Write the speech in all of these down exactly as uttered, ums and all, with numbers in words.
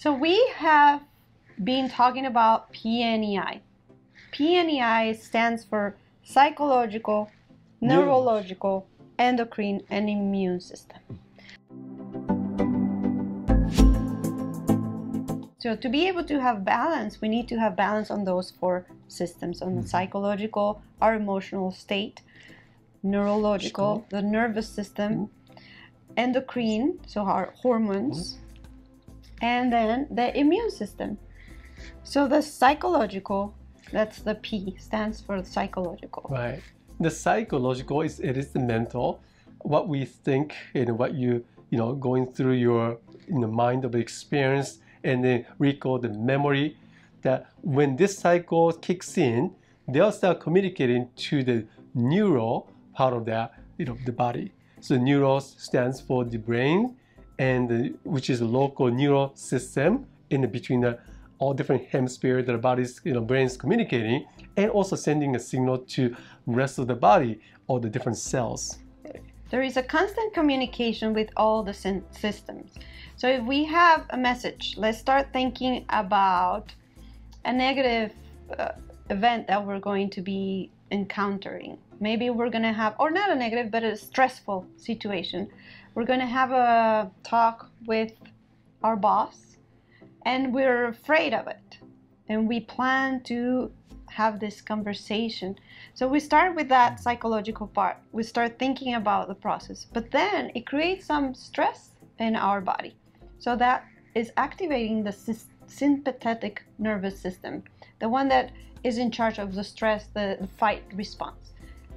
So we have been talking about P N E I. P N E I stands for psychological, neurological, endocrine, and immune system. So to be able to have balance, we need to have balance on those four systems, on the psychological, our emotional state, neurological, the nervous system, endocrine, so our hormones, and then the immune system. So the psychological, that's the P, stands for psychological. Right. The psychological is it is the mental, what we think and what you you know going through your in the mind of experience, and then recall the memory. That when this cycle kicks in, they'll start communicating to the neural part of the you know the body. So neuro stands for the brain, and the, which is a local neural system in between the all different hemispheres that the body's you know brain's communicating, and also sending a signal to rest of the body or the different cells. There is a constant communication with all the systems. So if we have a message, let's start thinking about a negative uh, event that we're going to be encountering. Maybe we're going to have, or not a negative, but a stressful situation. We're going to have a talk with our boss, and we're afraid of it. And we plan to have this conversation. So we start with that psychological part. We start thinking about the process, but then it creates some stress in our body. So that is activating the sympathetic nervous system, the one that is in charge of the stress, the, the fight response.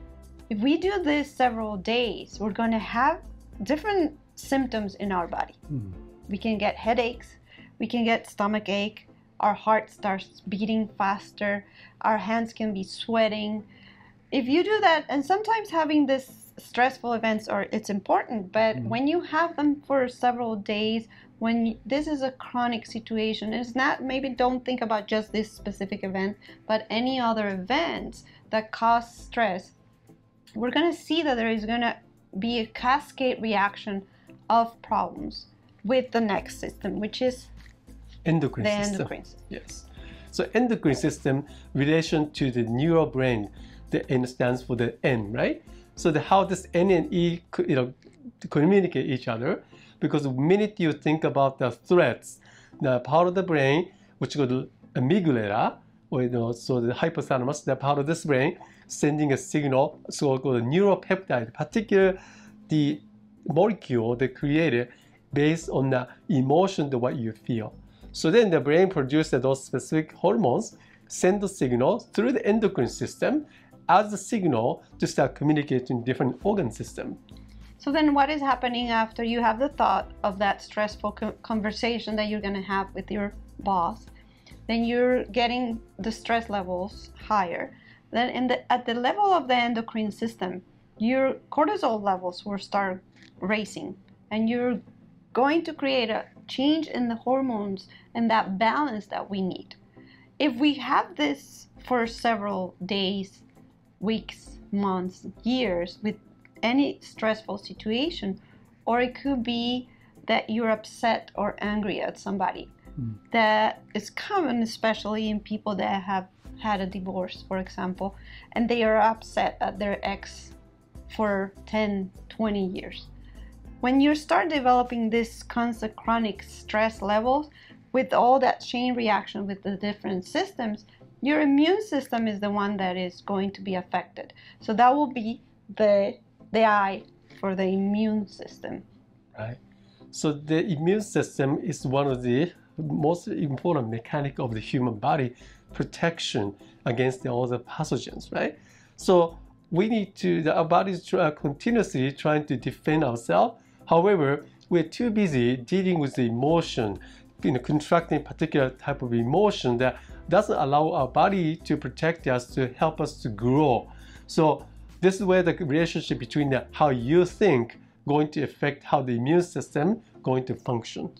If we do this several days, we're going to have different symptoms in our body. Mm. We can get headaches, we can get stomach ache, our heart starts beating faster, our hands can be sweating. If you do that, and sometimes having this stressful events are it's important, but mm. when you have them for several days, when you, this is a chronic situation, it's not, maybe don't think about just this specific event, but any other events that cause stress, we're going to see that there is going to be a cascade reaction of problems with the next system, which is endocrine the system. endocrine system. Yes. So endocrine system relation to the neural brain, the N stands for the N, right? So the, how does N and E you know communicate each other? Because the minute you think about the threats, the part of the brain, which is called amygdala, or you know, so the hypothalamus, that part of this brain, sending a signal, so-called neuropeptide, particular the molecule they created based on the emotion that what you feel. So then the brain produces those specific hormones, send the signal through the endocrine system as a signal to start communicating different organ system. So then what is happening after you have the thought of that stressful co conversation that you're going to have with your boss? Then you're getting the stress levels higher. Then in the, at the level of the endocrine system, your cortisol levels will start racing, and you're going to create a change in the hormones and that balance that we need. If we have this for several days, weeks, months, years with any stressful situation, or it could be that you're upset or angry at somebody. Mm. That is common, especially in people that have had a divorce, for example, and they are upset at their ex for ten, twenty years. When you start developing this constant chronic stress levels with all that chain reaction with the different systems, your immune system is the one that is going to be affected. So that will be the, the I for the immune system. Right. So the immune system is one of the most important mechanic of the human body, protection against all the pathogens, right? So we need to, our bodies try, continuously trying to defend ourselves. However, we're too busy dealing with the emotion, you know, contracting particular type of emotion that doesn't allow our body to protect us, to help us to grow. So this is where the relationship between the, how you think going to affect how the immune system going to function.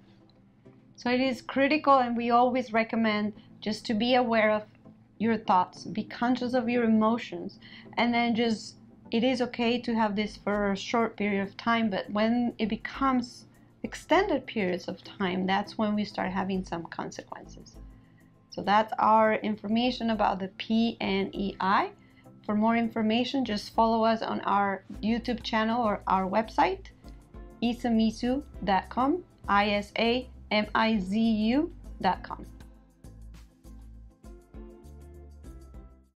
So it is critical, and we always recommend just to be aware of your thoughts, be conscious of your emotions, and then just, it is okay to have this for a short period of time, but when it becomes extended periods of time, that's when we start having some consequences. So that's our information about the P N E I. For more information, just follow us on our YouTube channel or our website, isamizu dot com, I S A M I Z U dot com.